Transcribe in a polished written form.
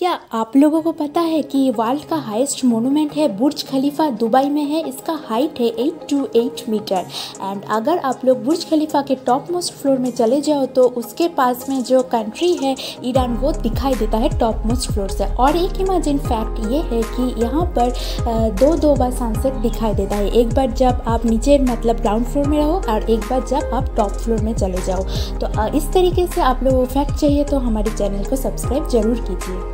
क्या आप लोगों को पता है कि वर्ल्ड का हाईएस्ट मोनूमेंट है बुर्ज खलीफा दुबई में है। इसका हाइट है 828 मीटर। एंड अगर आप लोग बुर्ज खलीफा के टॉप मोस्ट फ्लोर में चले जाओ तो उसके पास में जो कंट्री है ईरान वो दिखाई देता है टॉप मोस्ट फ्लोर से। और एक इमेजिन फैक्ट ये है कि यहाँ पर दो बार सनसेट दिखाई देता है, एक बार जब आप नीचे मतलब ग्राउंड फ्लोर में रहो और एक बार जब आप टॉप फ्लोर में चले जाओ। तो इस तरीके से आप लोगों को फैक्ट चाहिए तो हमारे चैनल को सब्सक्राइब जरूर कीजिए।